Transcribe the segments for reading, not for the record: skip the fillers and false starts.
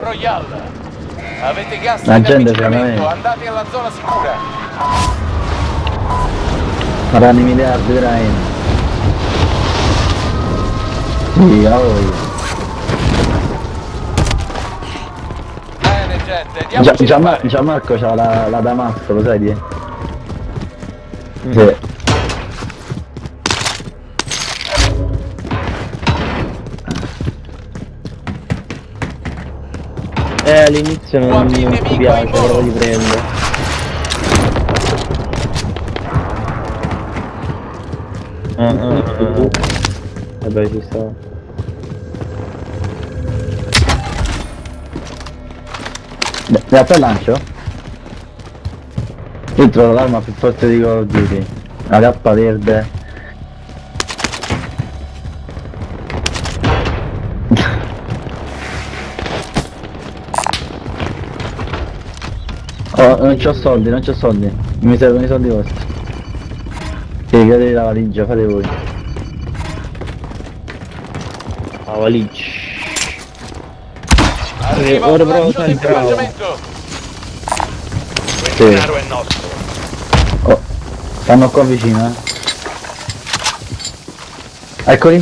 Royale. Avete gas La in gente avvicinamento, andate alla zona sicura. Faranno i miliardi, dai. Sì, a voi. Bene gente, diamoci da fare. Gianmarco c'ha la Damasco, lo sai di? Sì. All'inizio non mi piace, però li prendo. Vabbè, ci sta. In realtà lancio? Io trovo l'arma più forte di Call of Duty. La cappa verde. Oh, non c'ho soldi, non c'ho soldi. Mi servono i soldi vostri. Caricatevi la valigia, fate voi. La valigia. Arriva ora un provo lancio a di entrare. equipaggiamento. Sì. Il denaro è nostro. Oh, stanno qua vicino, Eccoli.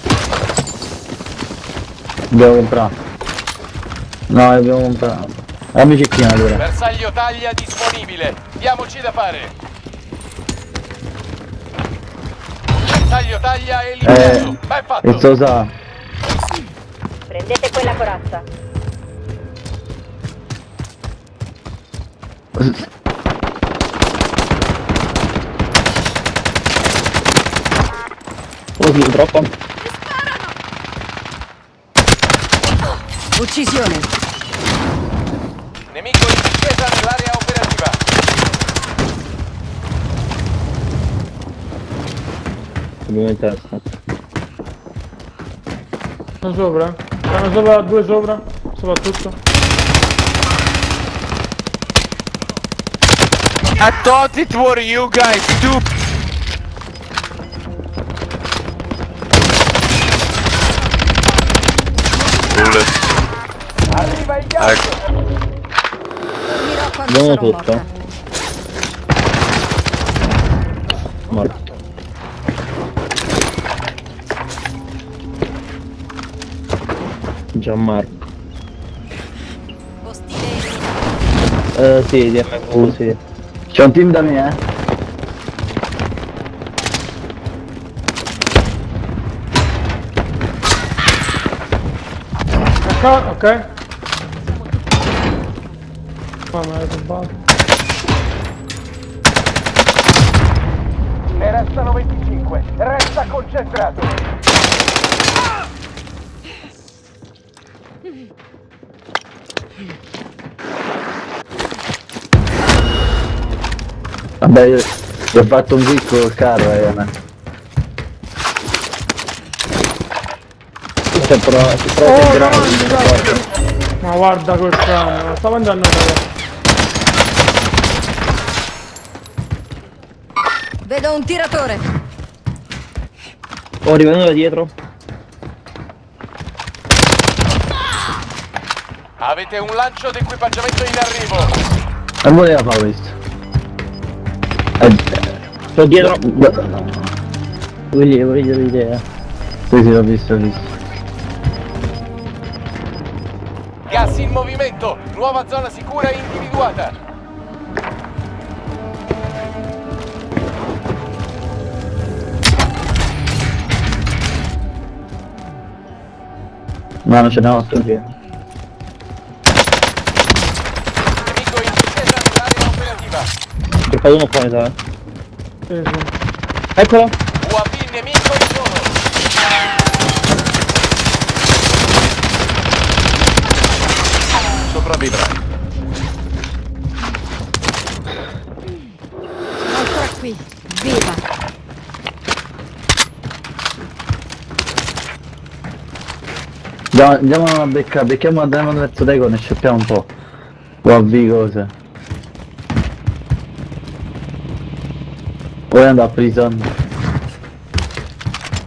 Dobbiamo comprare. No, dobbiamo comprare. Dammi cecchina allora. Bersaglio taglia disponibile. Diamoci da fare. Bersaglio taglia eliminato. Ben fatto. Questo sa. Prendete quella corazza. Oh sì, troppo. Uccisione. Nemico in discesa nell'area operativa. Abbiamo in testa. Sono sopra? Stanno sopra, due sopra, soprattutto. I thought it were you guys too. Arriva il gas. Dormirò quando Buono sarò tutto. morta. Morto. Gianmarco. Ostile eliminato. Sì, DMV, sì. C'è un team da me, Ok. Qua me l'hai rubato. Ne restano 25. Resta concentrato. Vabbè, io ho fatto un kick col carro, Si prova a girare. Ma guarda quel camion, stavo andando a vedere. Vedo un tiratore. Oh, arrivano da dietro. Avete un lancio di equipaggiamento in arrivo. Non voleva fare questo. Sto dietro. Voglio l'idea. Sì, l'ho visto. Gas in movimento. Nuova zona sicura individuata. No, non ce n'è otto. Nemico in discesa nell'area operativa. Ho fatto uno qua, mi sa. Sì, sì. Eccolo. UAV nemico in volo. Sopravvivrai. Sono ancora qui. Viva. Andiamo a beccare, becchiamo a Demon verso Dagon e scioppiamo un po'. UAV cose. Poi andare a prison.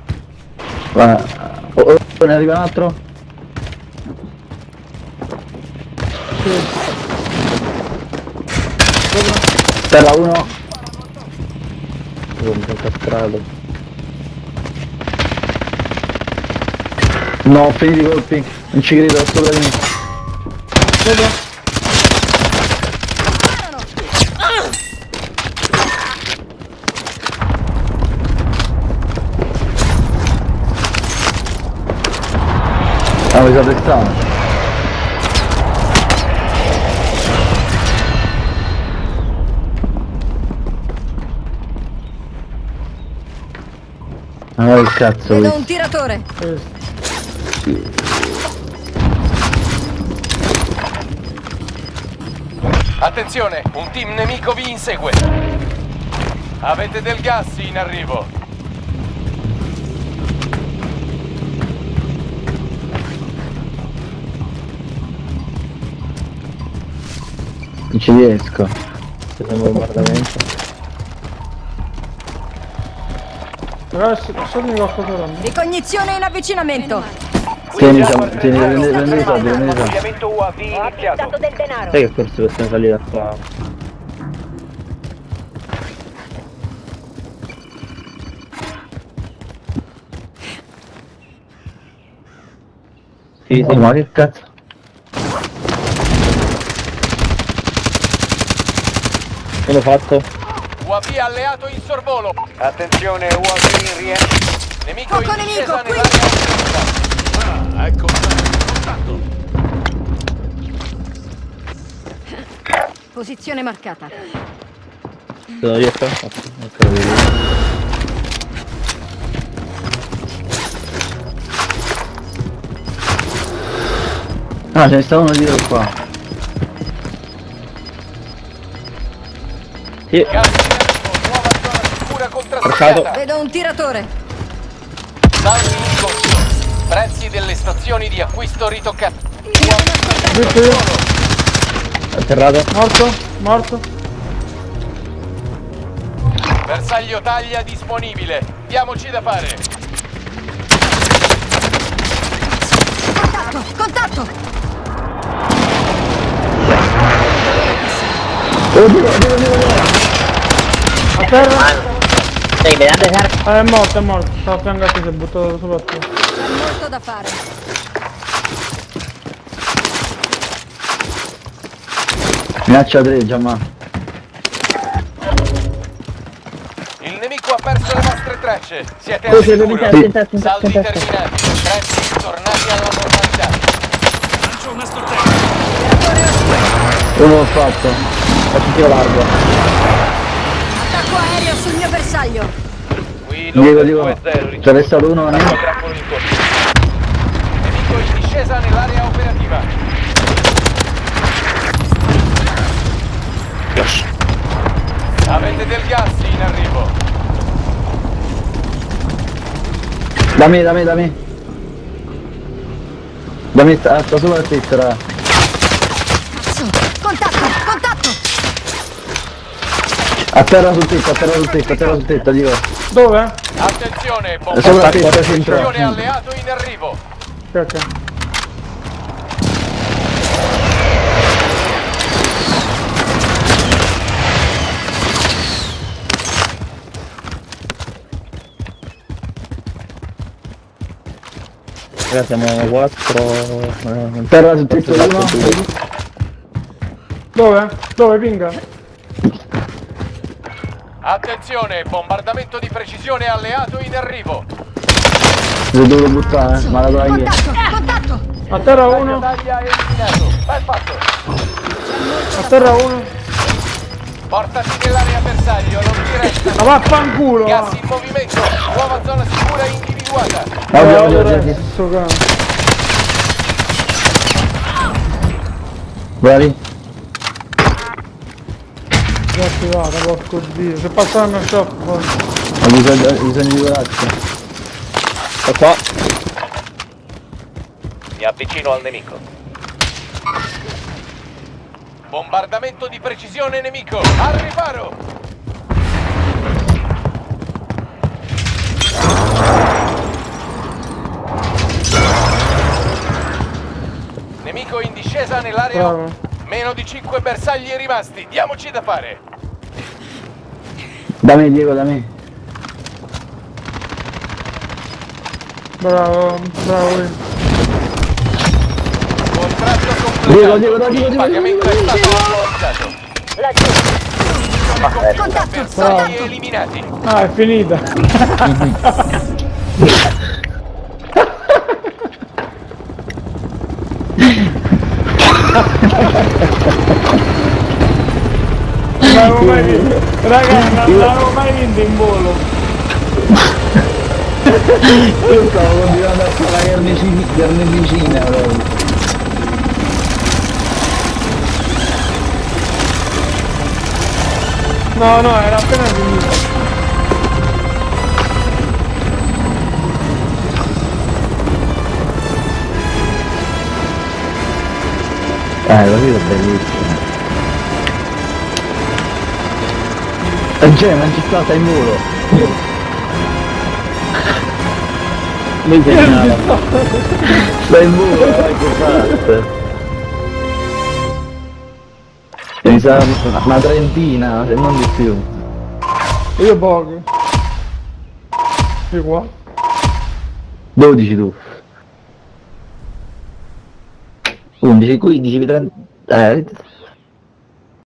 Ne arriva un altro? Terra 1. Mi sono castrato. No, ho finito i colpi. Non ci credo, è sopra di me. Sopra. Ah, mi sa testare. Ah, che cazzo. Vedo un tiratore. Attenzione, un team nemico vi insegue. Avete del gas in arrivo. Non ci riesco. C'è un bombardamento. Ragazzi, sotto qualcosa. Ricognizione in avvicinamento. Tieni, prendi i soldi. Avviamento UAV iniziato. Del denaro. Sai che forse possiamo salire da qua? Sì, sì, ma che cazzo? Che l'ho fatto? UAV alleato in sorvolo. Attenzione, UAV in rientro. Nemico Fuoco in discesa nemico, qui. nell'area operativa. Ecco, contatto. Posizione marcata. Se non riesco? Ok, vedi. Ah, ce ne sta uno dietro qua. Sì. Gas in arrivo, nuova zona sicura contrassegnata. Vedo un tiratore. Salvi in corso. Prezzi delle stazioni di acquisto ritoccati. Visto io. Atterrato. Morto. Bersaglio taglia disponibile. Diamoci da fare. Contatto. Oddio. A terra. Stai vedendo certo? È morto. Stava a fianco a te, si è buttato sopra te. C'è molto da fare. Minaccia 3, Giamma. Il nemico ha perso le vostre tracce. Siete al Sì, sicuro. attenti. Salvi terminati. Prezzi tornati alla normalità. Lancio una stortella. Uno l'ho fatto. Faccio tiro largo. Attacco aereo sul mio bersaglio. Qui Diego. 2-0. C'è restato uno, ne? Trappolo in corso. Nemico in discesa nell'area operativa. Avete del gas in arrivo. Dammi. Dammi, sta sopra la tessera. Contatto. A terra sul tetto, Diego. Dove? Attenzione, Sopra la testa, posizione centro. alleato in arrivo. Ok. Ragazzi, siamo 4. Terra sul tetto uno. Dove, pinga? Attenzione, bombardamento di precisione alleato in arrivo. Lo devo buttare, ma la tua io. Contatto. A terra uno. Taglia eliminato. Ben fatto. A terra uno. Portati nell'area bersaglio, non ti resta. Ma vaffanculo! Gas in movimento. Nuova zona sicura individuata. Oddio. Sto cane. Bravi. Già attivata, porco dio. Se passano a shop poi. Ho bisogno di corazza. Sto qua. Mi avvicino al nemico. Bombardamento di precisione nemico. Al riparo. Nemico in discesa nell'area. Bravo. Meno di 5 bersagli rimasti, diamoci da fare. Da me Diego, da me. Bravo, bravo. Contratto Diego, completato. Diego, Il Diego, pagamento è Diego, stato autorizzato. Laggiù. Missione compiuta, Contatto, bersagli contatto. eliminati. Ah, è finita. Non l'avevo mai vinto. Raga, non l'avevo mai vinto in volo. Io stavo continuando a fare la carneficina proprio. No, no, era appena finito. Così è bellissimo. Cioè, non ci sta, sta in volo. Mi segnala. Sta in volo, che parte. Mi sa una trentina, se non di più. Io poco. Io qua. 12 tu. 11, 15, 30.